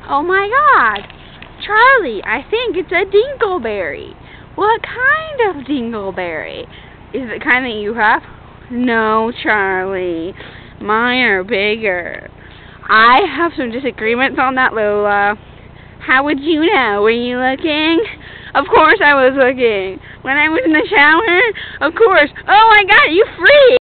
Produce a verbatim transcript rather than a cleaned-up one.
Oh my God! Charlie, I think it's a dingleberry. What kind of dingleberry? Is it kind that you have? No, Charlie. Mine are bigger. I have some disagreements on that, Lola. How would you know? Were you looking? Of course I was looking. When I was in the shower? Of course. Oh, I got you free!